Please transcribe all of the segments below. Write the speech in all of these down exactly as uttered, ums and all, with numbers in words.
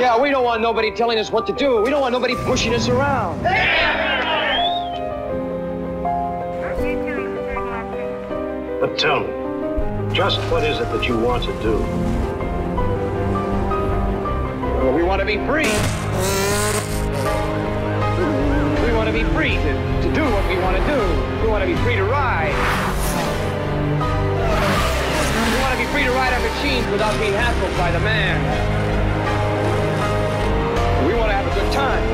Yeah, we don't want nobody telling us what to do. We don't want nobody pushing us around. But tell me, just what is it that you want to do? Well, we want to be free. We want to be free to, to do what we want to do. We want to be free to ride. We want to be free to ride our machines without being hassled by the man. We want to have a good time.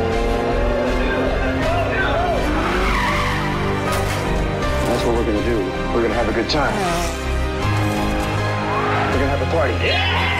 That's what we're going to do. We're going to have a good time. We're going to have a party. Yeah!